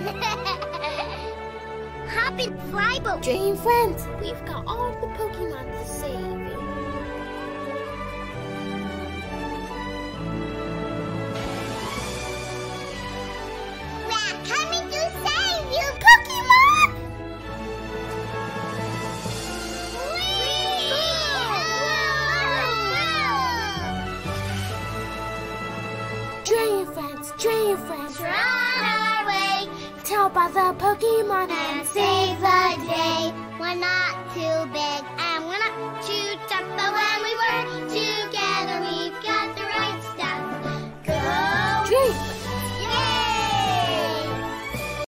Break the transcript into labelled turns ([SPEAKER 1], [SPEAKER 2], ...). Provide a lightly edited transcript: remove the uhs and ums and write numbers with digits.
[SPEAKER 1] Hop in flyboat.
[SPEAKER 2] Dre and Friends, we've got all the Pokemon to save.
[SPEAKER 1] We're coming to save you, Pokemon!
[SPEAKER 2] Dre and Friends, Dre and Friends,
[SPEAKER 1] We're on our way
[SPEAKER 2] tell about the Pokemon
[SPEAKER 1] and save the day. We're not too big